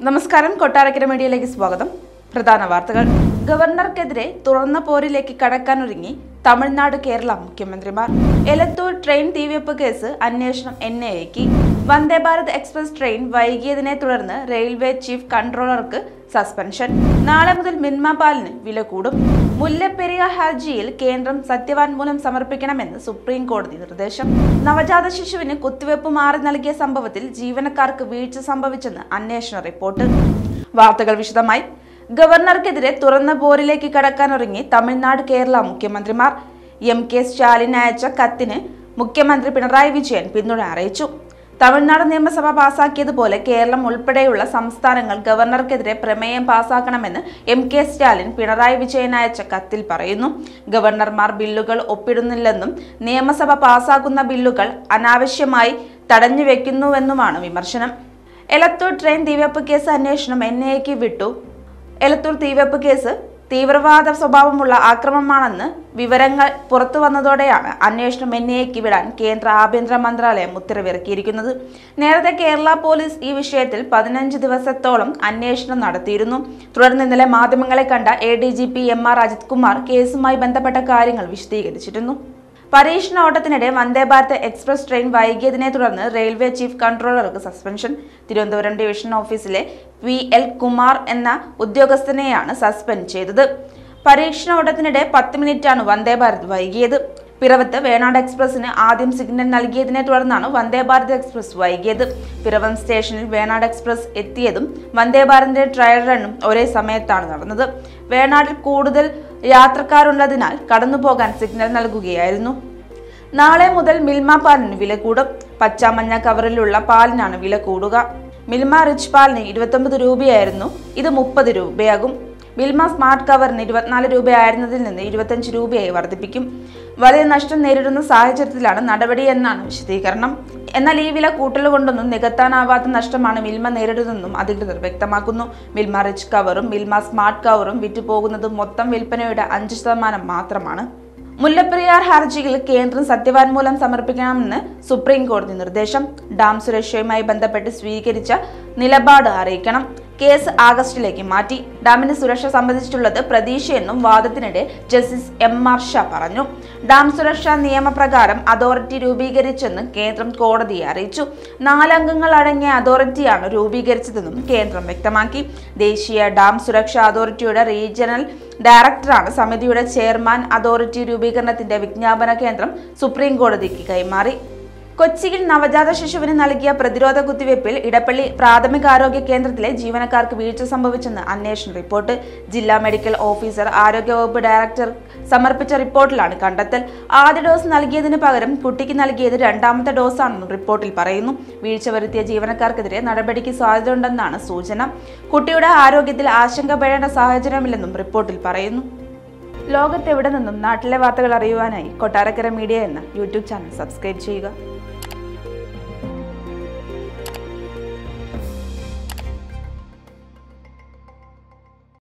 നമസ്കാരം കൊട്ടാരക്കര മീഡിയയിലേക്ക് സ്വാഗതം. പ്രധാന വാർത്തകൾ. ഗവർണർക്കെതിരെ തുറന്ന പോരിലേക്ക് കടക്കാനൊരുങ്ങി തമിഴ്നാട് കേരള മുഖ്യമന്ത്രിമാർ. എലത്തൂർ ട്രെയിൻ തീവെപ്പ് കേസ് അന്വേഷണം NIAക്ക്. വന്ദേ ഭാരത് എക്സ്പ്രസ് ട്രെയിൻ വൈകിയതിനെ തുടർന്ന് റെയിൽവേ ചീഫ് കൺട്രോളർക്ക് സസ്പെൻഷൻ. നാളെ മുതൽ മിൽമ പാലിന് വില കൂടും. മുല്ലപ്പെരിയാർ ഹർജിയിൽ കേന്ദ്രം സത്യവാങ്മൂലം സമർപ്പിക്കണമെന്ന് സുപ്രീം കോടതി നിർദ്ദേശം. നവജാത ശിശുവിന് കുത്തിവെപ്പ് മാറി നൽകിയ സംഭവത്തിൽ ജീവനക്കാർക്ക് വീഴ്ച സംഭവിച്ചെന്ന് അന്വേഷണ റിപ്പോർട്ട്. വാർത്തകൾ വിശദമായി. ഗവർണർക്കെതിരെ തുറന്ന പോരിലേക്ക് കടക്കാനൊരുങ്ങി തമിഴ്നാട് കേരള മുഖ്യമന്ത്രിമാർ. MK സ്റ്റാലിൻ അയച്ച കത്തിന് മുഖ്യമന്ത്രി പിണറായി വിജയൻ പിന്തുണ അറിയിച്ചു. തമിഴ്നാട് നിയമസഭ പാസാക്കിയതുപോലെ കേരളം ഉൾപ്പെടെയുള്ള സംസ്ഥാനങ്ങൾ ഗവർണർക്കെതിരെ പ്രമേയം പാസാക്കണമെന്ന് MK സ്റ്റാലിൻ പിണറായി വിജയൻ അയച്ച കത്തിൽ പറയുന്നു. ഗവർണർമാർ ബില്ലുകൾ ഒപ്പിടുന്നില്ലെന്നും നിയമസഭ പാസാക്കുന്ന ബില്ലുകൾ അനാവശ്യമായി തടഞ്ഞുവെക്കുന്നുവെന്നുമാണ് വിമർശനം. എലത്തൂർ ട്രെയിൻ തീവെപ്പ് കേസ് അന്വേഷണം NIAക്ക് വിട്ടു. എലത്തൂർ തീവെപ്പ് കേസ് തീവ്രവാദ സ്വഭാവമുള്ള ആക്രമണമാണെന്ന് വിവരങ്ങൾ പുറത്തു വന്നതോടെയാണ് അന്വേഷണം NIAക്ക് വിടാൻ കേന്ദ്ര ആഭ്യന്തര മന്ത്രാലയം ഉത്തരവിറക്കിയിരിക്കുന്നത്. നേരത്തെ കേരള പോലീസ് ഈ വിഷയത്തിൽ 15 ദിവസത്തോളം അന്വേഷണം നടത്തിയിരുന്നു. തുടർന്ന് ഇന്നലെ മാധ്യമങ്ങളെ കണ്ട ADGP MR അജിത് കുമാർ കേസുമായി ബന്ധപ്പെട്ട കാര്യങ്ങൾ വിശദീകരിച്ചിരുന്നു. പരീക്ഷണ ഓട്ടത്തിനിടെ വന്ദേ ഭാരത് എക്സ്പ്രസ് ട്രെയിൻ വൈകിയതിനെ തുടർന്ന് റെയിൽവേ ചീഫ് കൺട്രോളർക്ക് സസ്പെൻഷൻ. തിരുവനന്തപുരം ഡിവിഷൻ ഓഫീസിലെ PL കുമാർ എന്ന ഉദ്യോഗസ്ഥനെയാണ് സസ്പെൻഡ് ചെയ്തത്. പരീക്ഷണ ഓട്ടത്തിനിടെ 10 മിനിറ്റാണ് വന്ദേ ഭാരത് വൈകിയത്. പിറവത്ത് വേണാട് എക്സ്പ്രസിന് ആദ്യം സിഗ്നൽ നൽകിയതിനെ തുടർന്നാണ് വന്ദേ ഭാരത് എക്സ്പ്രസ് വൈകിയത്. പിറവം സ്റ്റേഷനിൽ വേണാട് എക്സ്പ്രസ് എത്തിയതും വന്ദേ ഭാരതിന്റെ ട്രയൽ റണ്ണും ഒരേ സമയത്താണ് നടന്നത്. വേണാടിൽ കൂടുതൽ യാത്രക്കാരുള്ളതിനാൽ കടന്നുപോകാൻ സിഗ്നൽ നൽകുകയായിരുന്നു. നാളെ മുതൽ മിൽമ പാലിന് വില കൂടും. പച്ചാമഞ്ഞ കവറിലുള്ള പാലിനാണ് വില കൂടുക. മിൽമ റിച്ച് പാലിന് 29 രൂപയായിരുന്നു, ഇത് 30 രൂപയാകും. മിൽമ സ്മാർട്ട് കവറിന് 24 രൂപയായിരുന്നതിൽ നിന്ന് 25 രൂപയായി വർദ്ധിപ്പിക്കും. വലിയ നഷ്ടം നേരിടുന്ന സാഹചര്യത്തിലാണ് നടപടി എന്നാണ് വിശദീകരണം. എന്നാൽ ഈ വില കൂട്ടലുകൊണ്ടൊന്നും നികത്താനാവാത്ത നഷ്ടമാണ് മിൽമ നേരിടുന്നതെന്നും അധികൃതർ വ്യക്തമാക്കുന്നു. മിൽമ റിച്ച് കവറും മിൽമ സ്മാർട്ട് കവറും വിറ്റുപോകുന്നത് മൊത്തം വിൽപ്പനയുടെ 5% മാത്രമാണ്. മുല്ലപ്പെരിയാർ ഹർജിയിൽ കേന്ദ്രം സത്യവാങ്മൂലം സമർപ്പിക്കണമെന്ന് സുപ്രീം കോടതി നിർദ്ദേശം. ഡാം സുരക്ഷയുമായി ബന്ധപ്പെട്ട് സ്വീകരിച്ച നിലപാട് അറിയിക്കണം. കേസ് ആഗസ്റ്റിലേക്ക് മാറ്റി. ഡാമിന്റെ സുരക്ഷ സംബന്ധിച്ചുള്ളത് പ്രതീക്ഷയെന്നും വാദത്തിനിടെ ജസ്റ്റിസ് MR ഷാ പറഞ്ഞു. ഡാം സുരക്ഷാ നിയമപ്രകാരം അതോറിറ്റി രൂപീകരിച്ചെന്ന് കേന്ദ്രം കോടതിയെ അറിയിച്ചു. 4 അംഗങ്ങൾ അടങ്ങിയ അതോറിറ്റിയാണ് രൂപീകരിച്ചതെന്നും കേന്ദ്രം വ്യക്തമാക്കി. ദേശീയ ഡാം സുരക്ഷാ അതോറിറ്റിയുടെ റീജിയണൽ ഡയറക്ടറാണ് സമിതിയുടെ ചെയർമാൻ. അതോറിറ്റി രൂപീകരണത്തിന്റെ വിജ്ഞാപന കേന്ദ്രം സുപ്രീം കോടതിക്ക് കൈമാറി. കൊച്ചിയിൽ നവജാത ശിശുവിന് നൽകിയ പ്രതിരോധ കുത്തിവയ്പിൽ ഇടപ്പള്ളി പ്രാഥമികാരോഗ്യ കേന്ദ്രത്തിലെ ജീവനക്കാർക്ക് വീഴ്ച സംഭവിച്ചെന്ന് അന്വേഷണ റിപ്പോർട്ട്. ജില്ലാ മെഡിക്കൽ ഓഫീസർ ആരോഗ്യവകുപ്പ് ഡയറക്ടർ സമർപ്പിച്ച റിപ്പോർട്ടിലാണ് കണ്ടെത്തൽ. ആദ്യ ഡോസ് നൽകിയതിന് പകരം കുട്ടിക്ക് നൽകിയത് 2ാമത്തെ ഡോസാണെന്നും റിപ്പോർട്ടിൽ പറയുന്നു. വീഴ്ച വരുത്തിയ ജീവനക്കാർക്കെതിരെ നടപടിക്ക് സാധ്യതയുണ്ടെന്നാണ് സൂചന. കുട്ടിയുടെ ആരോഗ്യത്തിൽ ആശങ്കപ്പെടേണ്ട സാഹചര്യമില്ലെന്നും റിപ്പോർട്ടിൽ പറയുന്നു. ലോകത്തെവിടെ നിന്നും നാട്ടിലെ വാർത്തകൾ അറിയുവാനായി കൊട്ടാരക്കര മീഡിയ എന്ന YouTube ചാനൽ സബ്സ്ക്രൈബ് ചെയ്യുക.